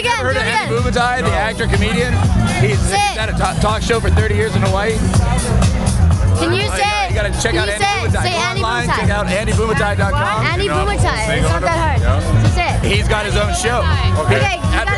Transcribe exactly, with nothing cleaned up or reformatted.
again. Ever heard Do of it again. Andy Bumatai, the actor comedian? He's, he's had a talk, talk show for thirty years in Hawaii. Can you Well, say? You got to check can out you Andy say, Bumatai. Say Go Andy online, Bumatai. check out andy bumatai dot com. Andy you know. Bumatai. It's not that hard. Yeah. Just say it. He's got his own show. Okay, you At